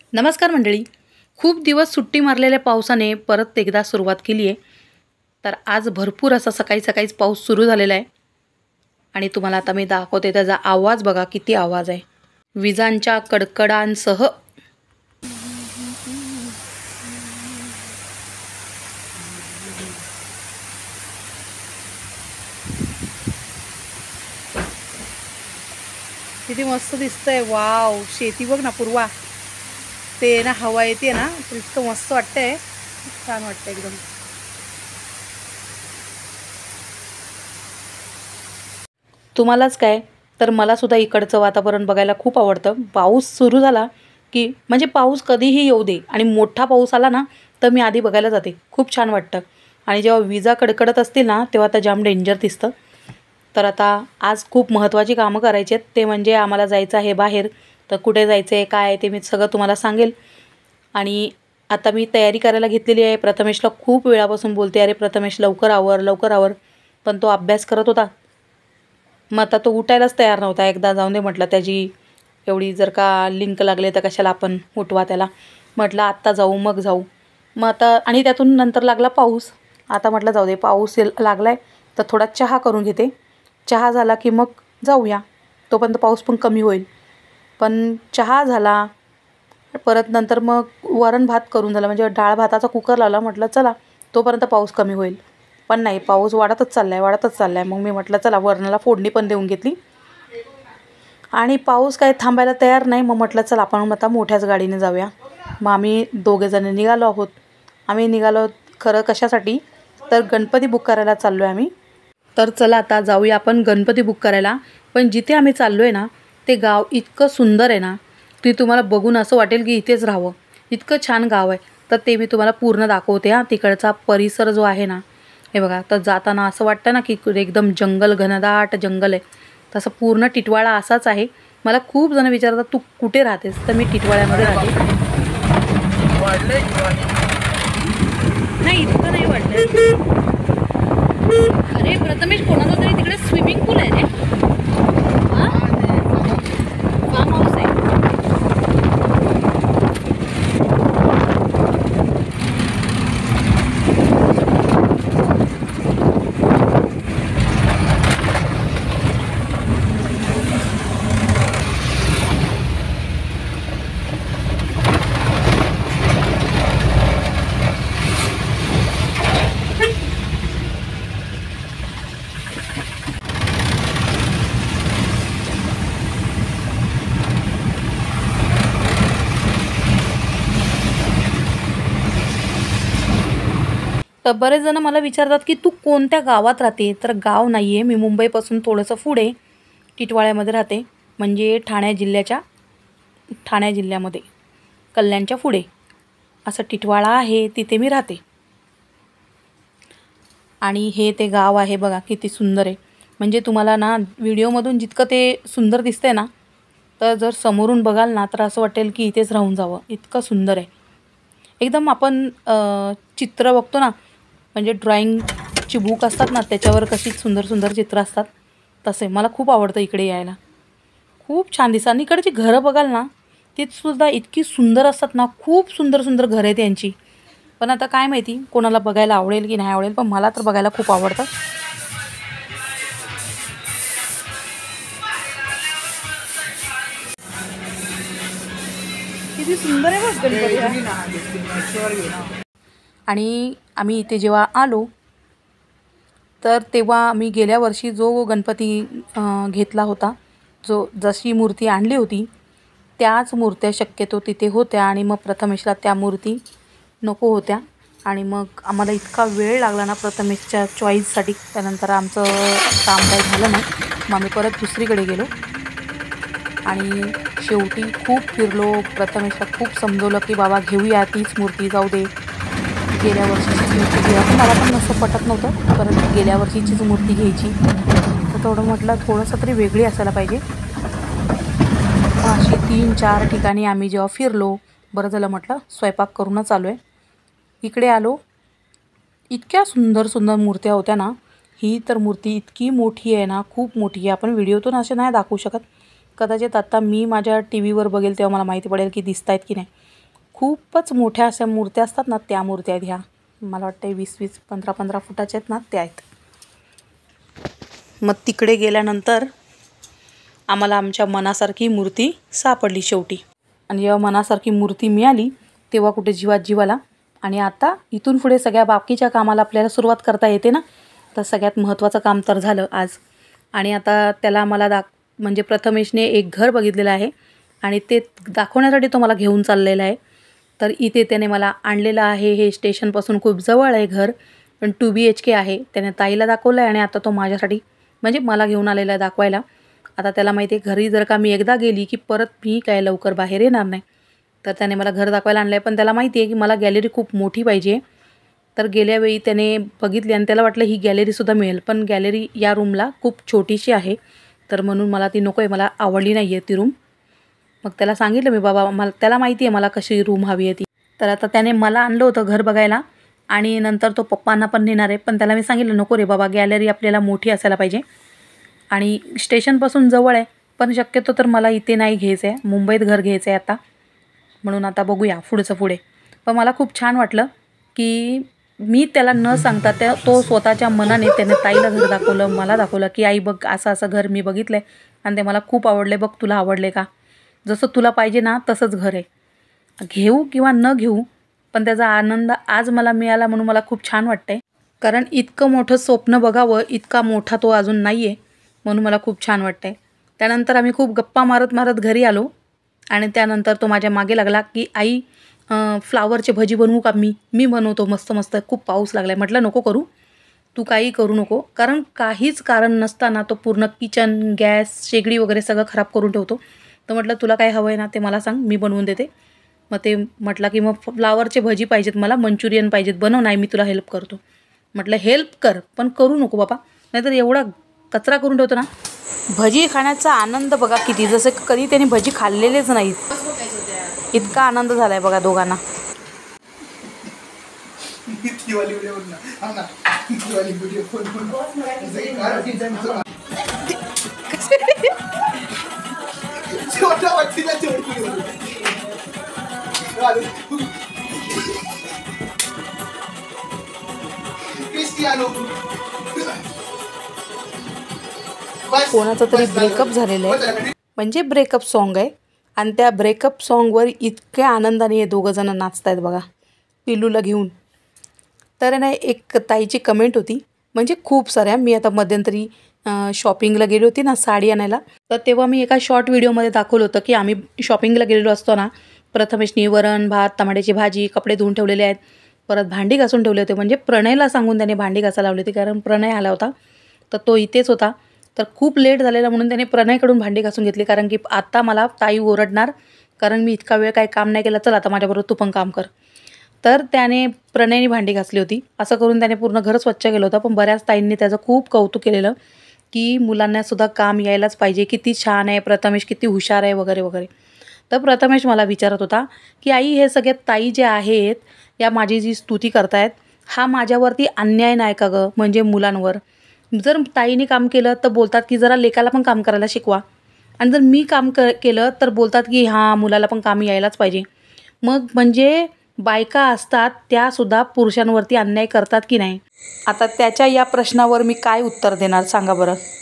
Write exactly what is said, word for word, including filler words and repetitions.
नमस्कार मंडळी. खूप दिवस सुट्टी मारलेल्या पावसाने परत एकदा सुरुवात केली आहे. तर आज भरपूर असा सकाळी सकाळीच पाऊस सुरू झालेला आहे आणि तुम्हाला आता मी दाखवते त्याचा आवाज. बघा किती आवाज आहे, विजांच्या कडकडांसह. किती मस्त दिसतंय. वाव, शेती बघ ना पूर्वा. ते ना हवा येते ना तर इतकं मस्त वाटतंय, छान वाटतं एकदम. तुम्हालाच काय तर मला सुद्धा इकडचं वातावरण बघायला खूप आवडतं. पाऊस सुरू झाला की म्हणजे पाऊस कधीही येऊ दे आणि मोठा पाऊस आला ना तर मी आधी बघायला जाते. खूप छान वाटतं. आणि जेव्हा विजा कडकडत असतील ना तेव्हा तर जाम डेंजर दिसतं. तर आता आज खूप महत्त्वाची कामं करायची आहेत. ते म्हणजे आम्हाला जायचं आहे बाहेर. तर कुठे जायचं आहे काय ते मी सगळं तुम्हाला सांगेल. आणि आता मी तयारी करायला घेतलेली आहे. प्रथमेशला खूप वेळापासून बोलते, अरे प्रथमेश लवकर आवर लवकर आवर, पण तो अभ्यास करत होता. मग आता तो उठायलाच तयार नव्हता. एकदा जाऊन दे म्हटलं, त्याची एवढी जर का लिंक लागले तर कशाला आपण उठवा त्याला. म्हटलं आत्ता जाऊ मग जाऊ. मग आता आणि त्यातून नंतर लागला पाऊस. आता म्हटलं जाऊ दे, पाऊस लागला आहे तर थोडा चहा करून घेते. चहा झाला की मग जाऊया, तोपर्यंत पाऊस पण कमी होईल. पण चहा झाला, परत नंतर मग वरण भात करून झाला, म्हणजे डाळ भाताचा कुकर लावला. म्हटलं चला तोपर्यंत पाऊस कमी होईल. पण नाही, पाऊस वाढतच चालला आहे वाढतच चालला आहे. मग मी म्हटलं चला वरणाला फोडणी पण देऊन घेतली आणि पाऊस काय थांबायला तयार नाही. मग म्हटलं चला आपण आता मोठ्याच गाडीने जाऊया. मग आम्ही दोघेजण निघालो आहोत. आम्ही निघालो खरं कशासाठी तर गणपती बुक करायला चाललो आहे आम्ही. तर चला आता जाऊया आपण गणपती बुक करायला. पण जिथे आम्ही चाललो आहे ना ते गाव इतकं सुंदर आहे ना, ते तुम्हाला बघून असं वाटेल की इथेच राहावं. इतकं छान गाव आहे. तर ते मी तुम्हाला पूर्ण दाखवते. हां, तिकडचा परिसर जो आहे ना, हे बघा. तर जाताना असं वाटतं ना की एकदम जंगल, घनदाट जंगल आहे. तसं पूर्ण टिटवाळा असाच आहे. मला खूप जण विचारतात तू कुठे राहतेस, तर मी टिटवाळ्यामध्ये राहते. नाही इतकं नाही वाटलं. अरे प्रथमेश, कोणाचा तरी तिकडे स्विमिंग पूल आहे रे. हां, फार्म हाऊस आहे. तर बरेच जण मला विचारतात की तू कोणत्या गावात राहते. तर गाव नाही आहे, मी मुंबईपासून थोडंसं पुढे टिटवाळ्यामध्ये राहते. म्हणजे ठाणे जिल्ह्याच्या ठाणे जिल्ह्यामध्ये कल्याणच्या पुढे असं टिटवाळा आहे, तिथे मी राहते. आणि हे ते गाव आहे बघा किती सुंदर आहे. म्हणजे तुम्हाला ना व्हिडिओमधून जितकं ते सुंदर दिसतंय ना, तर जर समोरून बघाल ना तर असं वाटेल की इथेच राहून जावं. इतकं सुंदर आहे एकदम. आपण चित्र बघतो ना, म्हणजे ड्रॉइंगची बुक असतात ना त्याच्यावर कशी सुंदर सुंदर चित्र असतात, तसे मला खूप आवडतं इकडे यायला. खूप छान दिसतात. आणि इकडची घरं बघाल ना तीसुद्धा इतकी सुंदर असतात ना, खूप सुंदर सुंदर घरं आहेत यांची. पण आता काय माहिती कोणाला बघायला आवडेल की नाही आवडेल, पण मला तर बघायला खूप आवडतं. किती सुंदर आहे बघ गणपती. आणि आम्ही इथे जेव्हा आलो तर तेव्हा आम्ही गेल्या वर्षी जो गणपती घेतला होता, जो जशी मूर्ती आणली होती त्याच मूर्त्या शक्यतो तिथे होत्या. आणि मग प्रथमेशला त्या मूर्ती नको होत्या आणि मग आम्हाला इतका वेळ लागला ना प्रथमेशच्या चॉईससाठी. त्यानंतर आमचं काम काही झालं नाही. मग आम्ही परत दुसरीकडे गेलो आणि शेवटी खूप फिरलो. प्रथमेशला खूप समजवलं की बाबा घेऊया तीच मूर्ती, जाऊ दे गेल्या वर्षीचीच मूर्ती घेऊया. पण मला पण नसं पटत नव्हतं, परत गेल्या वर्षीचीच मूर्ती घ्यायची. तर थोडं म्हटलं थोडंसं तरी वेगळी असायला पाहिजे. अशी तीन चार ठिकाणी आम्ही जेव्हा फिरलो, बरं झालं म्हटलं स्वयंपाक करूनच आलो आहे. इकडे आलो, इतक्या सुंदर सुंदर मूर्त्या होत्या ना. ही तर मूर्ती इतकी मोठी आहे ना, खूप मोठी आहे. आपण व्हिडिओतून असे नाही दाखवू शकत. कदाचित आत्ता मी माझ्या टी व्हीवर बघेल तेव्हा मला माहिती पडेल की दिसत आहेत की नाही. खूपच मोठ्या अशा मूर्त्या असतात ना, त्या मूर्त्या आहेत ह्या. मला वाटतं वीस वीस पंधरा पंधरा फुटाच्या आहेत ना, त्या आहेत. मग तिकडे गेल्यानंतर आम्हाला आमच्या मनासारखी मूर्ती सापडली शेवटी. आणि जेव्हा मनासारखी मूर्ती मिळाली तेव्हा कुठे जीवात जीवाला. आणि आता इथून पुढे सगळ्या बाकीच्या कामाला आपल्याला सुरुवात करता येते ना. तर सगळ्यात महत्त्वाचं काम तर झालं आज. आणि आता त्याला मला दाख म्हणजे प्रथमेशने एक घर बघितलेलं आहे आणि ते दाखवण्यासाठी तो मला घेऊन चाललेला आहे. तर इथे त्याने मला आणलेलं आहे. हे स्टेशनपासून खूप जवळ आहे घर, पण टू बी एच के आहे. त्याने ताईला दाखवलं आहे आणि आता तो माझ्यासाठी म्हणजे मला घेऊन आलेला आहे दाखवायला. आता त्याला माहिती आहे घरी जर का मी एकदा गेली की परत मी काय लवकर बाहेर येणार नाही. तर त्याने मला घर दाखवायला आणलं आहे, पण त्याला माहिती आहे की मला गॅलरी खूप मोठी पाहिजे. तर गेल्यावेळी त्याने बघितली आणि त्याला वाटलं ही गॅलरीसुद्धा मिळेल, पण गॅलरी या रूमला खूप छोटीशी आहे. तर म्हणून मला ती नको आहे, मला आवडली नाही आहे ती रूम. मग त्याला सांगितलं मी, बाबा मला त्याला माहिती आहे मला कशी रूम हवी आहे ती. तर आता त्याने मला आणलं होतं घर बघायला आणि नंतर तो पप्पांना पण नेणार आहे. पण त्याला मी सांगितलं नको रे बाबा, गॅलरी आपल्याला मोठी असायला पाहिजे आणि स्टेशनपासून जवळ आहे. पण शक्यतो तर मला इथे नाही घ्यायचं आहे, मुंबईत घर घ्यायचं आहे आता. म्हणून आता बघूया पुढचं पुढे. पण मला खूप छान वाटलं की मी त्याला न सांगता त्या तो स्वतःच्या मनाने त्याने ताईला घर दाखवलं, मला दाखवलं की आई बघ असं असं घर मी बघितलं आहे आणि ते मला खूप आवडले, बघ तुला आवडले का, जसं तुला पाहिजे ना तसंच घर आहे. घेऊ किंवा न घेऊ पण त्याचा आनंद आज मला मिळाला म्हणून मला खूप छान वाटतं आहे. कारण इतकं मोठं स्वप्न बघावं इतका मोठा तो अजून नाही आहे, म्हणून मला खूप छान वाटतं आहे. त्यानंतर आम्ही खूप गप्पा मारत मारत घरी आलो आणि त्यानंतर तो माझ्या मागे लागला की आई फ्लावरचे भजी बनवू का, मी मी बनवतो मस्त मस्त, खूप पाऊस लागला आहे. म्हटलं नको करू, तू काही करू नको. कारण काहीच कारण नसताना तो पूर्ण किचन गॅस शेगडी वगैरे सगळं खराब करून ठेवतो. तर म्हटलं तुला काय हवं आहे ना ते मला सांग, मी बनवून देते. मग ते म्हटलं की मग फ्लावरचे भजी पाहिजेत मला, मंचुरियन पाहिजेत, बनव नाही मी तुला हेल्प करतो. म्हटलं हेल्प कर पण करू नको बाबा, नाहीतर एवढा कचरा करून ठेवतो ना. भजी खाण्याचा आनंद बघा किती, जसं कधी त्यांनी भजी खाल्लेलेच नाहीत, इतका आनंद झाला आहे बघा दोघांना. कोणाचं तरी ब्रेकअप झालेलं आहे, म्हणजे ब्रेकअप सॉन्ग आहे आणि त्या ब्रेकअप सॉन्गवर इतक्या आनंदाने हे दोघं जण नाचत आहेत बघा पिल्लूला घेऊन. तर नाही एक ताईची कमेंट होती, म्हणजे खूप साऱ्या. मी आता मध्यंतरी शॉपिंगला गेली होती ना साडी आणायला, तर तेव्हा मी एका शॉर्ट व्हिडिओमध्ये दाखवलं होतं की आम्ही शॉपिंगला गेलेलो असतो ना, प्रथमेशनी वरण भात टमाट्याची भाजी कपडे धुवून ठेवलेले आहेत, परत भांडी घासून ठेवले होते. म्हणजे प्रणयला सांगून त्याने भांडी घासायला लावली होती, कारण प्रणय आला होता तर तो इथेच होता. तर खूप लेट झालेला म्हणून त्याने प्रणयकडून भांडी घासून घेतली, कारण की आता मला ताई ओरडणार कारण मी इतका वेळ काही काम नाही केलं, चल आता माझ्याबरोबर तू पण काम कर. तर त्याने प्रणयनी भांडी घासली होती. असं करून त्याने पूर्ण घर स्वच्छ केलं होतं. पण बऱ्याच ताईंनी त्याचं खूप कौतुक केलेलं की मुलांनासुद्धा काम यायलाच पाहिजे, किती छान आहे प्रथमेश, किती हुशार आहे वगैरे वगैरे. तर प्रथमेश मला विचारत होता की आई हे सगळे ताई जे आहेत या माझी जी स्तुती करतायत, हा माझ्यावरती अन्याय नाही का गं, म्हणजे मुलांवर. जर ताईने काम केलं तर बोलतात की जरा लेकाला पण काम करायला शिकवा, आणि जर मी काम क केलं तर बोलतात की हां मुलाला पण काम यायलाच पाहिजे. मग म्हणजे बायका असतात त्यासुद्धा पुरुषांवरती अन्याय करतात की नाही. आता त्याच्या या प्रश्नावर मी काय उत्तर देणार सांगा बरं.